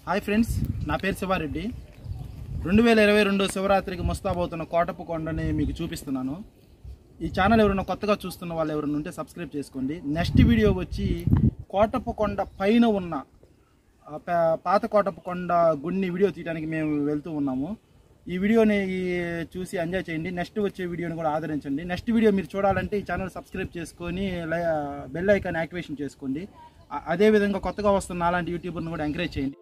Hi friends, నా పేరు శివారెడ్డి. 2022 శివరాత్రికి ముస్తాబవుతున్న కోటప్ప కొండని మీకు చూపిస్తున్నాను. ఈ ఛానల్ ఎవరైనా కొత్తగా చూస్తున్న వాళ్ళు ఎవరైనా ఉంటే సబ్స్క్రైబ్ చేసుకోండి. నెక్స్ట్ వీడియో వచ్చి కోటప్ప కొండ పైన ఉన్న పాత కోటప్ప కొండ గుడిని వీడియో తీయడానికి మేము వెళ్తూ ఉన్నాము. ఈ వీడియోని చూసి ఎంజాయ్ చేయండి. నెక్స్ట్ వచ్చే వీడియోని కూడా ఆదరించండి. నెక్స్ట్ వీడియో మీరు చూడాలంటే ఈ ఛానల్ సబ్స్క్రైబ్ చేసుకొని బెల్ ఐకాన్ యాక్టివేషన్ చేసుకోండి. అదేవిధంగా కొత్తగా వస్తున్న అలాంటి యూట్యూబర్ని కూడా ఎంకరేజ్ చేయండి.